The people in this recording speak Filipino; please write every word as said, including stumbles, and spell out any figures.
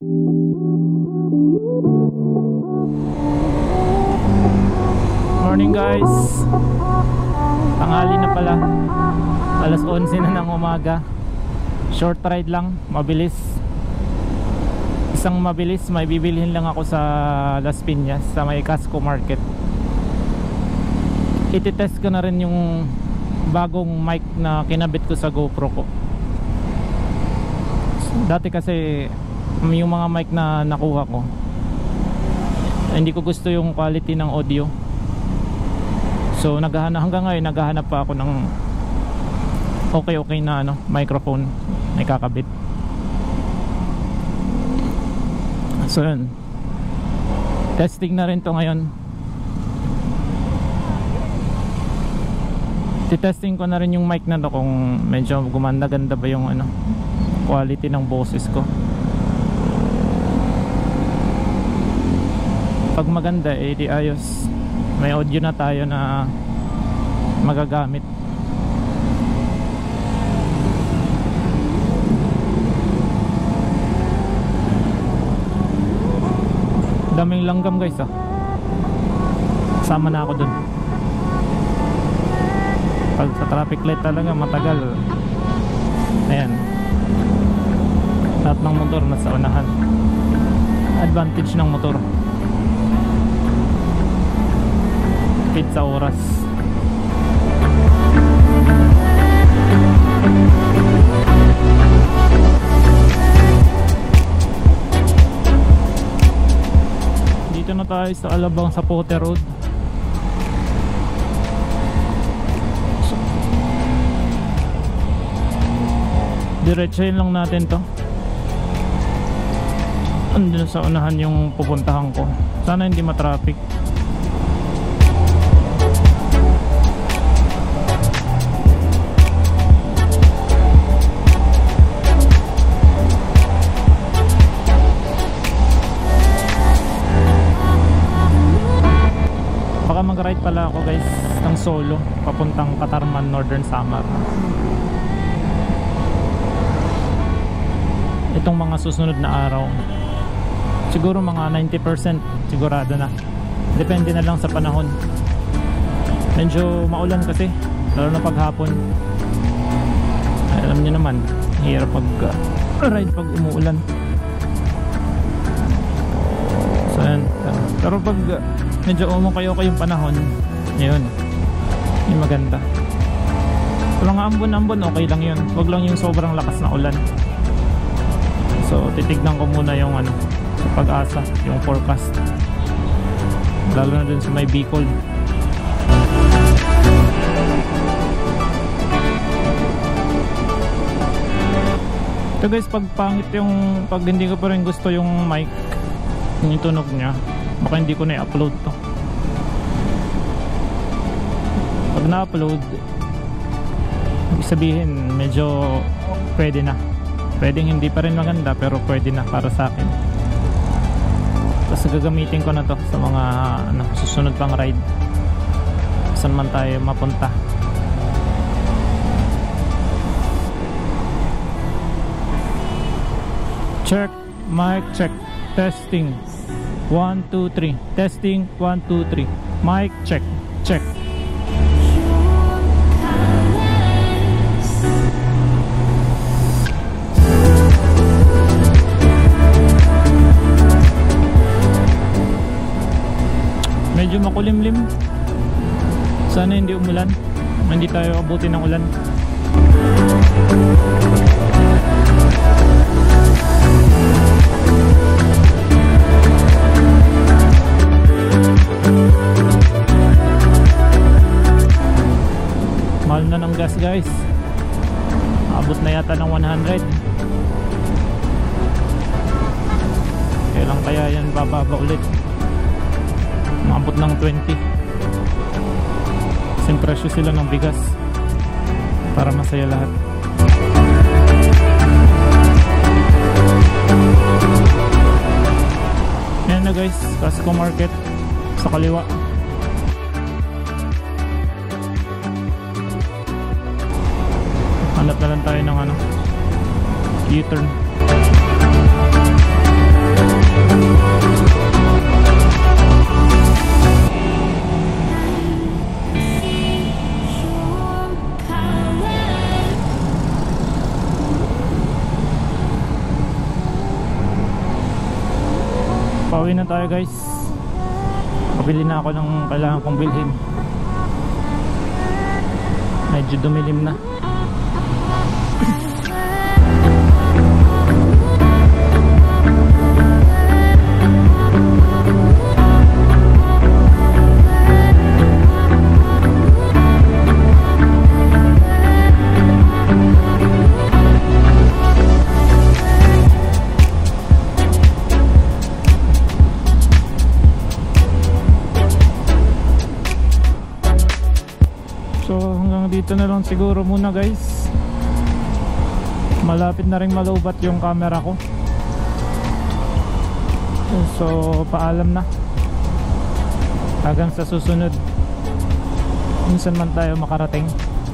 Morning guys, tanghali na pala, alas onse na ng umaga. Short ride lang, mabilis. Isang mabilis, may bibilhin lang ako sa Las Piñas, sa may Casco Market. Ititest ko na rin yung bagong mic na kinabit ko sa GoPro ko. Dati kasi yung mga mic na nakuha ko, hindi ko gusto yung quality ng audio. So naghahanap, hanggang ngayon naghahanap pa ako ng okay okay na ano, microphone na ikakabit. So yun, testing na rin to ngayon. Titesting ko na rin yung mic na to kung medyo gumanda-ganda ba yung ano, quality ng boses ko. Pag maganda eh di ayos, may audio na tayo na magagamit. Daming langgam guys ah. Sama na ako dun. Pag sa traffic light talaga matagal. Ayan, lahat ng motor nasa unahan. Advantage ng motor, fit sa oras. Dito na tayo sa Alabang Zapote Road. Diretsahin lang natin to. Andun sa unahan yung pupuntahan ko. Sana hindi matraffic. Baka mag-ride pala ako guys ng solo papuntang Katarman, Northern Samar. Itong mga susunod na araw siguro mga ninety percent sigurado na. Depende na lang sa panahon. Medyo maulan kasi, lalo na paghapon. Alam niyo naman, hirap pag uh, ride pag umuulan. So yan. Pero pag uh, medyo umukayo kayong panahon, yun, yung maganda. Kung mga ambon-ambon okay lang yun, wag lang yung sobrang lakas na ulan. So titignan ko muna yung ano, sa Pag-asa, yung forecast, lalo na dun sa may Bicol. Ito guys, pag pangit yung, pag hindi ko pa rin gusto yung mic, yung tunog nya, baka hindi ko na i-upload to. Pag na-upload, ibig sabihin medyo pwede na. Pwedeng hindi pa rin maganda pero pwede na para sa akin. Tapos gagamitin ko na to sa mga ano, susunod pang ride, saan man tayo mapunta. Check, mic check, testing one two three, testing one two three, mic check, check. Medyo makulimlim, sana hindi umulan, hindi tayo abutin ng ulan. Mahal na ng gas guys, abot na yata ng one hundred. Kailan kaya yan bababa ulit? Maabot ng twenty. Kasing presyo sila ng bigas para masaya lahat. Yan na guys, Casco Market sa kaliwa. Hanap na lang tayo ng ano, U-turn. Pauwi na tayo guys. Pabili na ako ng kailangan kong bilhin. Medyo dumilim na. So hanggang dito na lang siguro muna guys. Malapit na rin malubat yung camera ko. So paalam na. Hanggang sa susunod. Minsan man tayo makarating.